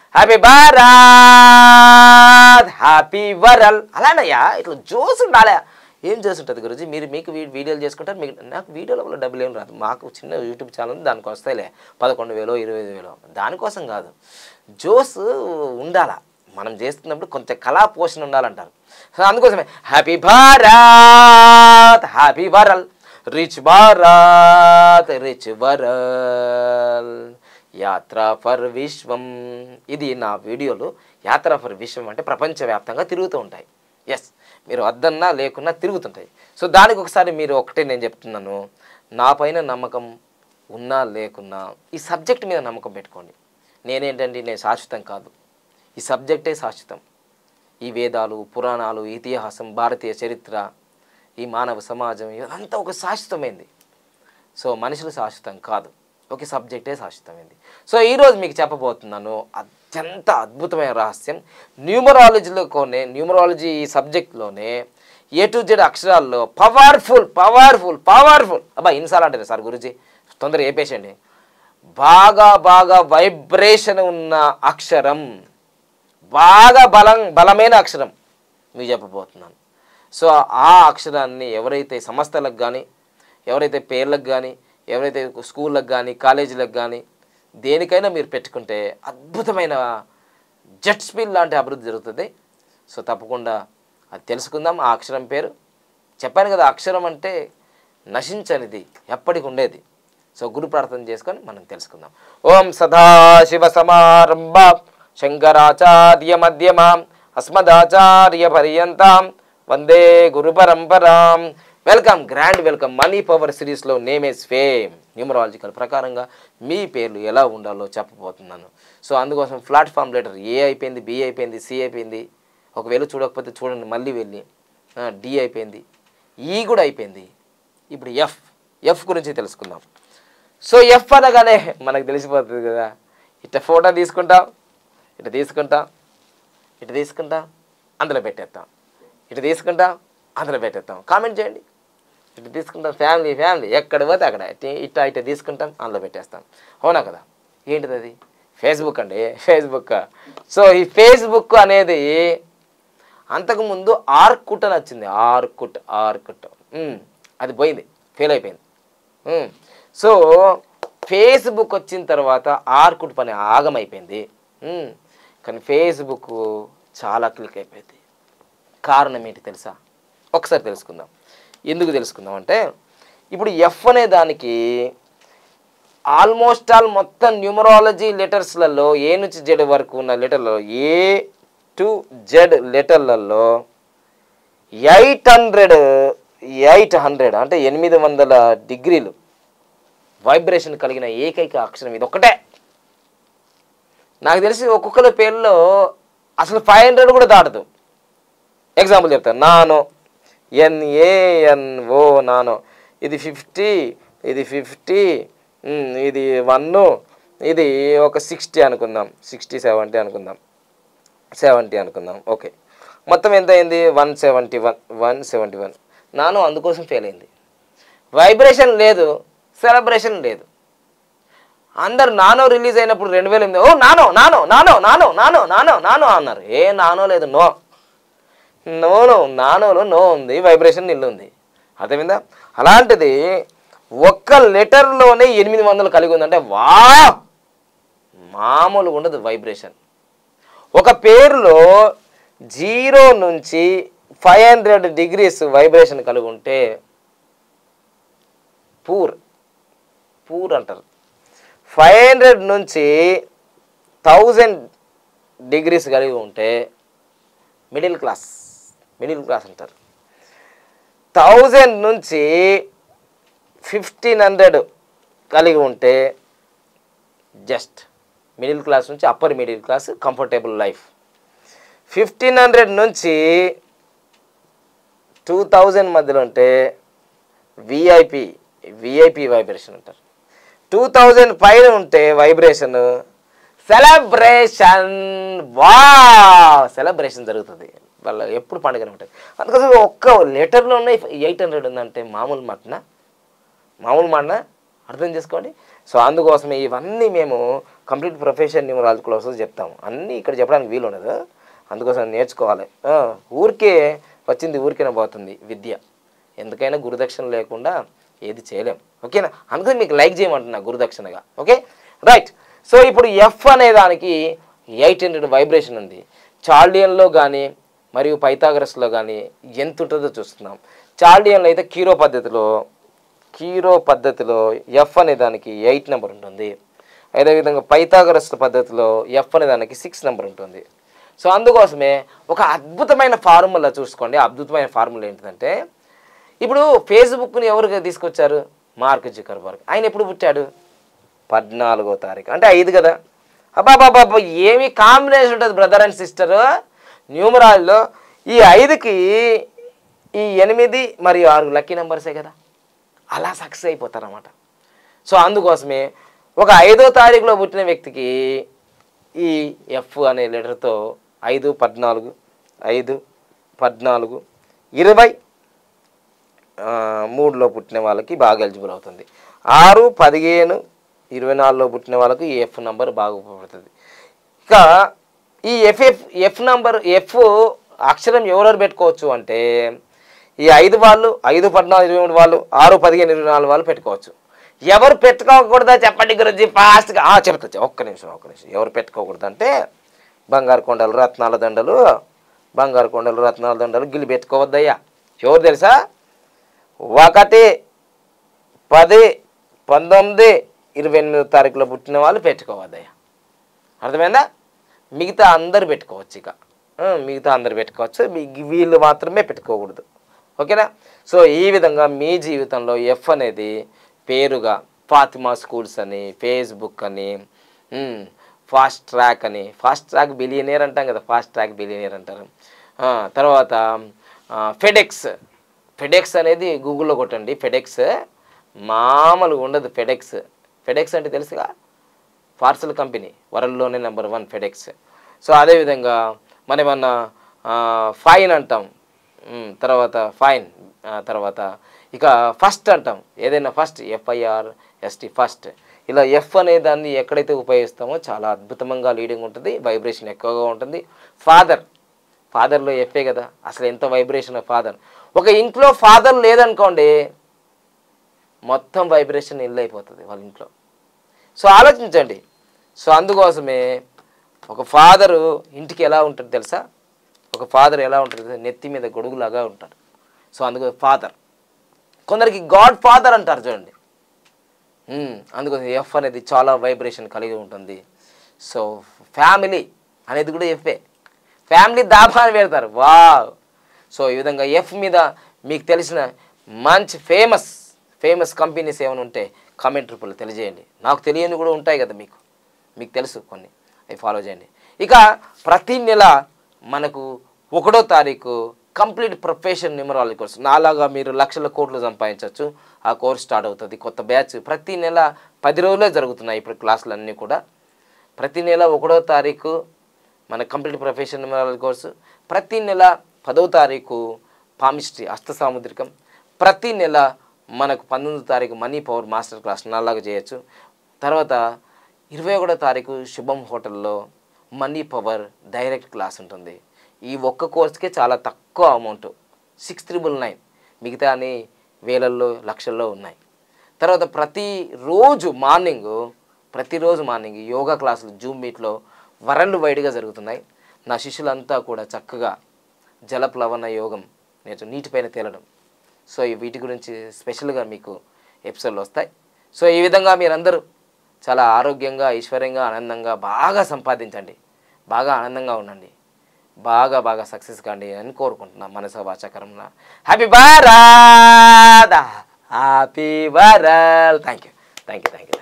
Happy Bharat happy world అలానయ్యా ఇట్లా జోస్ ఉండాలి. ఏం జోస్ ఉంటుంది గురుజీ? మీకు వీడియోలు చేసుకుంటారు, మీకు నాకు వీడియోల వల్ల డబ్బులు ఏం రాదు. మాకు చిన్న యూట్యూబ్ ఛానల్ ఉంది, దానికి వస్తాయిలే 11,000 25,000. దానికోసం కాదు, జోస్ ఉండాలా. మనం చేస్తున్నప్పుడు కొంచెం కళా పోషణ ఉండాలంటారు. సో అందుకోసమే happy Bharat happy world rich Bharat rich world యాత్ర ఫర్ విశ్వం. ఇది నా వీడియోలు. యాత్ర ఫర్ విశ్వం అంటే ప్రపంచవ్యాప్తంగా తిరుగుతూ ఉంటాయి. ఎస్, మీరు వద్దన్నా లేకున్నా తిరుగుతుంటాయి. సో దానికి ఒకసారి మీరు ఒకటే నేను చెప్తున్నాను, నా పైన నమ్మకం ఉన్నా లేకున్నా ఈ సబ్జెక్ట్ మీద నమ్మకం పెట్టుకోండి. నేనేంటంటే నేను శాశ్వతం కాదు, ఈ సబ్జెక్టే శాశ్వతం. ఈ వేదాలు, పురాణాలు, ఇతిహాసం, భారతీయ చరిత్ర, ఈ మానవ సమాజం ఇదంతా ఒక శాశ్వతమైంది. సో మనుషులు శాశ్వతం కాదు, ఒక సబ్జెక్టే శాశ్వతమైంది. సో ఈరోజు మీకు చెప్పబోతున్నాను అత్యంత అద్భుతమైన రహస్యం. న్యూమరాలజీ ఈ సబ్జెక్ట్లోనే A to Z అక్షరాల్లో పవర్ఫుల్ పవర్ఫుల్ పవర్ఫుల్ అబ్బా ఇన్సార్లు అంటే సార్ గురుజీ తొందరగా చెప్పేసండి. బాగా వైబ్రేషన్ ఉన్న అక్షరం, బాగా బలమైన అక్షరం మీకు చెప్పబోతున్నాను. సో ఆ అక్షరాన్ని ఎవరైతే సంస్థలకు కానీ, ఎవరైతే పేర్లకు కానీ, ఎవరైతే స్కూళ్ళకు కానీ, కాలేజీలకు కానీ దేనికైనా మీరు పెట్టుకుంటే అద్భుతమైన జెట్ స్పీడ్ లాంటి అభివృద్ధి జరుగుతుంది. సో తప్పకుండా అది తెలుసుకుందాం. ఆ అక్షరం పేరు చెప్పాను కదా, అక్షరం అంటే నశించనిది, ఎప్పటికి ఉండేది. సో గురు ప్రార్థన చేసుకొని మనం తెలుసుకుందాం. ఓం సదాశివ సమారంభ శంకరాచార్య మధ్యమాం అస్మదాచార్య పర్యంతం వందే గురు పరంపరాం. Welcome, grand welcome. Money power సిరీస్లో నేమ్ ఈజ్ ఫేమ్ న్యూమరాలజికల్ ప్రకారంగా మీ పేర్లు ఎలా ఉండాలో చెప్పబోతున్నాను. సో అందుకోసం ప్లాట్ఫామ్ లెటర్ ఏ అయిపోయింది, బి అయిపోయింది, సి అయిపోయింది. ఒకవేళ చూడకపోతే చూడండి, మళ్ళీ వెళ్ళి డి అయిపోయింది, ఈ కూడా అయిపోయింది. ఇప్పుడు ఎఫ్ గురించి తెలుసుకుందాం. సో ఎఫ్ అనగానే మనకు తెలిసిపోతుంది కదా, ఇట్లా ఫోటో తీసుకుంటాం, ఇటు తీసుకుంటాం, ఇటు తీసుకుంటాం, అందులో పెట్టేస్తాం, ఇటు తీసుకుంటాం, అందులో పెట్టేస్తాం. కామెంట్ చేయండి. ఇటు తీసుకుంటాం, ఫ్యామిలీ ఎక్కడ పోతే అక్కడ ఇట్లా తీసుకుంటాం, అందులో పెట్టేస్తాం. అవునా కదా? ఏంటిది అది? ఫేస్బుక్ అండి, ఫేస్బుక్. సో ఈ ఫేస్బుక్ అనేది అంతకుముందు ఆర్కుట్ అని వచ్చింది. ఆర్కుట్ అది పోయింది, ఫెయిల్ అయిపోయింది. సో ఫేస్బుక్ వచ్చిన తర్వాత ఆర్కుట్ పని ఆగమైపోయింది. కానీ ఫేస్బుక్ చాలా క్లిక్ అయిపోయింది. కారణం ఏంటి తెలుసా? ఒకసారి తెలుసుకుందాం. ఎందుకు తెలుసుకుందాం అంటే, ఇప్పుడు ఎఫ్ అనే దానికి ఆల్మోస్ట్ ఆల్ మొత్తం న్యూమరాలజీ లెటర్స్లలో ఏ నుంచి జెడ్ వరకు ఉన్న లెటర్లలో ఏ టు జెడ్ లెటర్లలో 800 అంటే 800 డిగ్రీలు వైబ్రేషన్ కలిగిన ఏకైక అక్షరం ఇది ఒక్కటే. నాకు తెలిసి ఒక్కొక్కరి పేర్లో అసలు 500 కూడా దాటదు. ఎగ్జాంపుల్ చెప్తాను. నానో, NANO నానో, ఇది 50, ఇది 50, ఇది 1, ఇది ఒక 60 అనుకుందాం, 60 70 అనుకుందాం, 70 అనుకుందాం. ఓకే, మొత్తం ఎంత అయింది? 171. నానో అందుకోసం ఫెయిల్ అయింది. వైబ్రేషన్ లేదు, సెలబ్రేషన్ లేదు. అందరు నానో రిలీజ్ అయినప్పుడు 2008 ఓ Nano Nano Nano Nano Nano Nano Nano అన్నారు. ఏ నానో లేదు, నానోలో నో ఉంది, వైబ్రేషన్ నిల్లు ఉంది. అర్థమైందా? అలాంటిది ఒక్క లెటర్లోనే 800 కలిగి ఉందంటే మామూలుగా ఉండదు వైబ్రేషన్. ఒక పేరులో 0 నుంచి 500 డిగ్రీస్ వైబ్రేషన్ కలిగి ఉంటే పూర్ అంటారు. 500 నుంచి 1000 డిగ్రీస్ కలిగి ఉంటే మిడిల్ క్లాస్ అంటారు. 1000 నుంచి 1500 కలిగి ఉంటే జస్ట్ మిడిల్ క్లాస్ నుంచి upper middle class, comfortable life. 1500 నుంచి 2000 మధ్యలో ఉంటే విఐపి వైబ్రేషన్ అంటారు. 2000 పైన ఉంటే వైబ్రేషన్ సెలబ్రేషన్ జరుగుతుంది. వాళ్ళ ఎప్పుడు పండుగనే ఉంటుంది. అందుకోసం ఒక్క లెటర్లోనే 800 ఉందంటే మామూలు మాటనా? అర్థం చేసుకోండి. సో అందుకోసమే ఇవన్నీ మేము కంప్లీట్ ప్రొఫెషన్ న్యూమరాలజీ క్లాసెస్ చెప్తాము. అన్నీ ఇక్కడ చెప్పడానికి వీలు ఉండదు, అందుకోసం నేర్చుకోవాలి. ఊరికే వచ్చింది ఊరికేనే పోతుంది విద్య. ఎందుకైనా గురుదక్షిణ లేకుండా ఏది చేయలేం. ఓకేనా? అందుకని మీకు లైక్ చేయమంటున్నా గురుదక్షిణగా. Okay right. సో ఇప్పుడు ఎఫ్ అనే దానికి 800 వైబ్రేషన్ ఉంది. చాల్డియన్లో కానీ మరియు పైథాగరస్లో కానీ ఎంత ఉంటుందో చూస్తున్నాం. చాల్డియన్లో అయితే కీరో పద్ధతిలో ఎఫ్ అనే దానికి 8 నెంబర్ ఉంటుంది. అదేవిధంగా పైథాగరస్ పద్ధతిలో ఎఫ్ అనే దానికి 6 నెంబర్ ఉంటుంది. సో అందుకోసమే ఒక అద్భుతమైన ఫార్ములా చూసుకోండి. అద్భుతమైన ఫార్ములా ఏంటంటే, ఇప్పుడు ఫేస్బుక్ని ఎవరు తీసుకొచ్చారు? Mark Zuckerberg. ఆయన ఎప్పుడు పుట్టాడు? 14వ తారీఖు, అంటే 5 కదా. అబ్బాబాబా ఏమి కాంబినేషన్ ఉంటుంది బ్రదర్ అండ్ సిస్టర్ న్యూమరాల్లో. ఈ 5కి ఈ 8 మరియు 6 లక్కీ నెంబర్సే కదా, అలా సక్సెస్ అయిపోతారన్నమాట. సో అందుకోసమే ఒక 5వ తారీఖులో పుట్టిన వ్యక్తికి ఈ ఎఫ్ అనే లెటర్తో 5, 14, 5, 14, 23లో పుట్టిన వాళ్ళకి బాగా ఎలిజిబుల్ అవుతుంది. 6, 15, 24లో పుట్టిన వాళ్ళకి ఈ ఎఫ్ నంబర్ బాగా ఉపయోగపడుతుంది. ఇక ఈ ఎఫ్ నంబర్ ఎఫ్ అక్షరం ఎవరెవరు పెట్టుకోవచ్చు అంటే, ఈ 5 వాళ్ళు, 5, 14, 23 వాళ్ళు, 6, 15, 24 వాళ్ళు పెట్టుకోవచ్చు. ఎవరు పెట్టుకోకూడదా చెప్పండి గురించి ఫాస్ట్గా చెప్తా. ఒక్క నిమిషం. ఎవరు పెట్టుకోకూడదు అంటే, బంగారు కొండలు రత్నాల దండలు గిల్లి పెట్టుకోవద్దయ్యా. ఎవరు తెలుసా? 1, 10, 19, 28 తారీఖులో పుట్టిన వాళ్ళు పెట్టుకోవద్దయ్యా. అర్థమైందా? మిగతా అందరు పెట్టుకోవచ్చు. ఇక మిగతా అందరు పెట్టుకోవచ్చు, వీళ్ళు మాత్రమే పెట్టుకోకూడదు. ఓకేనా? సో ఈ విధంగా మీ జీవితంలో ఎఫ్ అనేది పేరుగా ఫాతిమా స్కూల్స్ అని, ఫేస్బుక్ అని, ఫాస్ట్ ట్రాక్ బిలియనియర్ అంటాం కదా, ఫాస్ట్ ట్రాక్ బిలియనియర్ అంటారు. తర్వాత ఫెడెక్స్ అనేది గూగుల్లో కొట్టండి. ఫెడెక్స్ మామూలుగా ఉండదు. ఫెడెక్స్ అంటే తెలుసుగా, పార్సల్ కంపెనీ, వరల్డ్లోనే నెంబర్ 1 ఫెడెక్స్. సో అదేవిధంగా మనమన్నా ఫైన్ అంటాం, తర్వాత తర్వాత ఇక ఫస్ట్ అంటాం. ఏదైనా ఫస్ట్, FIRST ఫస్ట్. ఇలా ఎఫ్ అనే దాన్ని ఎక్కడైతే ఉపయోగిస్తామో చాలా అద్భుతంగా లీడింగ్ ఉంటుంది, వైబ్రేషన్ ఎక్కువగా ఉంటుంది. ఫాదర్లో ఎఫ్ఏ కదా, అసలు ఎంత వైబ్రేషన్ ఫాదర్. ఒక ఇంట్లో ఫాదర్ లేదనుకోండి, మొత్తం వైబ్రేషన్ ఇల్లు అయిపోతుంది వాళ్ళ ఇంట్లో. సో ఆలోచించండి. సో అందుకోసమే ఒక ఫాదరు ఇంటికి ఎలా ఉంటుంది తెలుసా? ఒక ఫాదర్ ఎలా ఉంటుంది? నెత్తి మీద గొడుగులాగా ఉంటాడు. సో అందుకు ఫాదర్. కొందరికి గాడ్ ఫాదర్ అంటారు చూడండి. అందుకోసం ఎఫ్ అనేది చాలా వైబ్రేషన్ కలిగి ఉంటుంది. సో ఫ్యామిలీ అనేది కూడా ఎఫ్ఏ. ఫ్యామిలీ దాబా అని పెడతారు. వావ్. సో ఈ విధంగా ఎఫ్ మీద మీకు తెలిసిన మంచి ఫేమస్ కంపెనీస్ ఏమైనా ఉంటే కామెంట్ రూపంలో తెలియజేయండి. నాకు తెలియని కూడా ఉంటాయి కదా, మీకు తెలుసు కొన్ని, అవి ఫాలో చేయండి. ఇక ప్రతి నెల మనకు 1వ తారీఖు కంప్లీట్ ప్రొఫెషన్ న్యూమరాలజీ కోర్స్. నాలాగా మీరు లక్షల కోట్లు సంపాదించవచ్చు. ఆ కోర్స్ స్టార్ట్ అవుతుంది. కొత్త బ్యాచ్ ప్రతి నెల 10 రోజులే జరుగుతున్నాయి ఇప్పుడు క్లాసులు అన్నీ కూడా. ప్రతి నెల 1వ తారీఖు మన కంప్లీట్ ప్రొఫెషన్ న్యూమరాలజీ కోర్సు. ప్రతి నెల 10వ తారీఖు పామిస్ట్రీ హస్త సాముద్రికం. ప్రతి నెల మనకు 19వ తారీఖు మనీ పవర్ మాస్టర్ క్లాస్ నాలాగా చేయొచ్చు. తర్వాత 21వ తారీఖు శుభం హోటల్లో మనీ పవర్ డైరెక్ట్ క్లాస్ ఉంటుంది. ఈ ఒక్క కోర్సుకే చాలా తక్కువ అమౌంట్, 6999. మిగతా అని వేలల్లో లక్షల్లో ఉన్నాయి. తర్వాత ప్రతిరోజు మార్నింగ్ యోగా క్లాసులు జూమ్ మీట్లో వరల్డ్ వైడ్గా జరుగుతున్నాయి. నా శిష్యులంతా కూడా చక్కగా జలప్లవన యోగం నీటిపైన తేలడం. సో వీటి గురించి స్పెషల్గా మీకు ఎపిసోడ్లు వస్తాయి. సో ఈ విధంగా మీరందరూ చాలా ఆరోగ్యంగా, ఐశ్వర్యంగా, ఆనందంగా బాగా సంపాదించండి, బాగా ఆనందంగా ఉండండి, బాగా సక్సెస్ కాండి అని కోరుకుంటున్నాను మనస వాచాకరంలో. హ్యాపీ భారత్. Thank you.